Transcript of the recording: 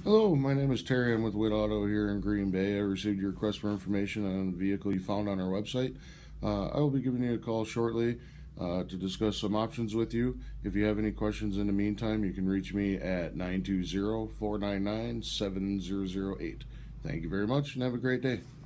Hello, my name is Terry. I'm with Witt Auto here in Green Bay. I received your request for information on the vehicle you found on our website. I will be giving you a call shortly to discuss some options with you. If you have any questions in the meantime, you can reach me at 920 499 7008. Thank you very much and have a great day.